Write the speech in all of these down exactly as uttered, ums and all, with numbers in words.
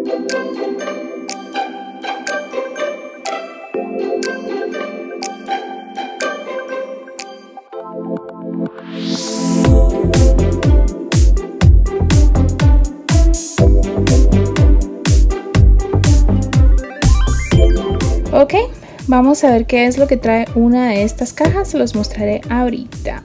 Ok, vamos a ver qué es lo que trae una de estas cajas, se los mostraré ahorita.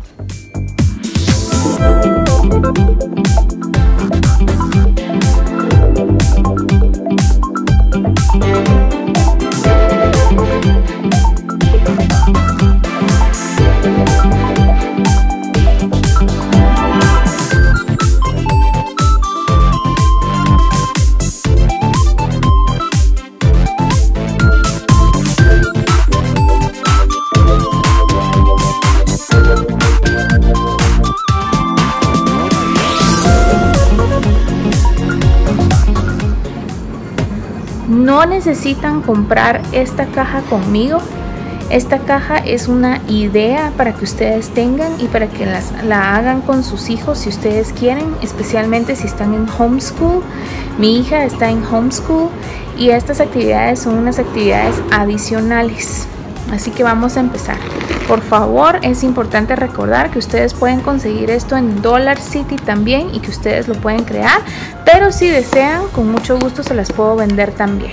No necesitan comprar esta caja conmigo. Esta caja es una idea para que ustedes tengan y para que las, la hagan con sus hijos si ustedes quieren, especialmente si están en homeschool. Mi hija está en homeschool y estas actividades son unas actividades adicionales. Así que vamos a empezar. Por favor, es importante recordar que ustedes pueden conseguir esto en Dollar City también y que ustedes lo pueden crear, pero si desean, con mucho gusto se las puedo vender también.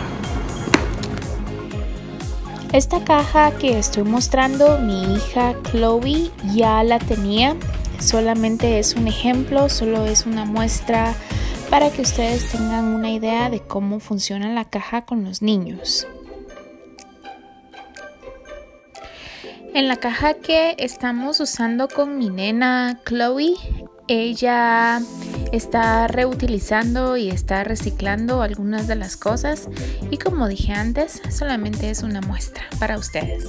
Esta caja que estoy mostrando, mi hija Chloe ya la tenía. Solamente es un ejemplo, solo es una muestra para que ustedes tengan una idea de cómo funciona la caja con los niños. En la caja que estamos usando con mi nena Chloe, ella está reutilizando y está reciclando algunas de las cosas y, como dije antes, solamente es una muestra para ustedes.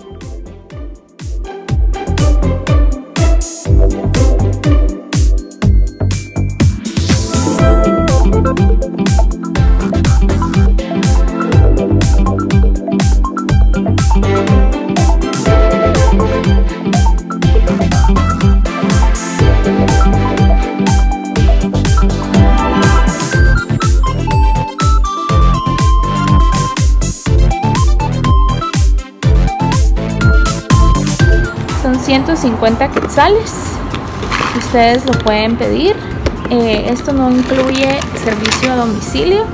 Son ciento cincuenta quetzales, ustedes lo pueden pedir. Eh, esto no incluye servicio a domicilio,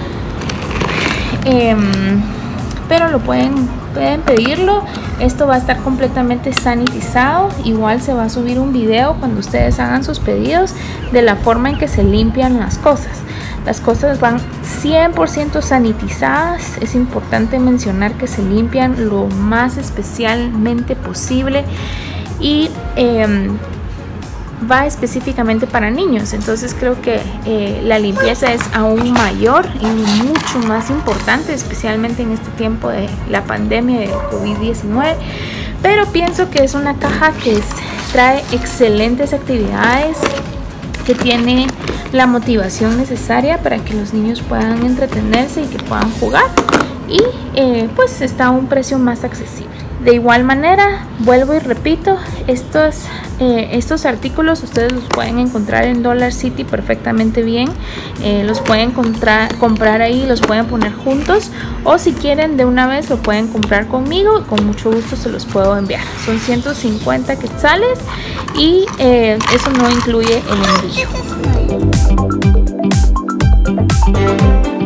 eh, pero lo pueden, pueden pedirlo. Esto va a estar completamente sanitizado. Igual se va a subir un video cuando ustedes hagan sus pedidos de la forma en que se limpian las cosas. Las cosas van cien por ciento sanitizadas. Es importante mencionar que se limpian lo más especialmente posible y eh, va específicamente para niños. Entonces creo que eh, la limpieza es aún mayor y mucho más importante, especialmente en este tiempo de la pandemia de COVID diecinueve. Pero pienso que es una caja que es, trae excelentes actividades, que tiene la motivación necesaria para que los niños puedan entretenerse y que puedan jugar, y eh, pues está a un precio más accesible. De igual manera, vuelvo y repito, estos, eh, estos artículos ustedes los pueden encontrar en Dollar City perfectamente bien. Eh, los pueden comprar, comprar ahí, los pueden poner juntos, o si quieren de una vez lo pueden comprar conmigo y con mucho gusto se los puedo enviar. Son ciento cincuenta quetzales y eh, eso no incluye el envío.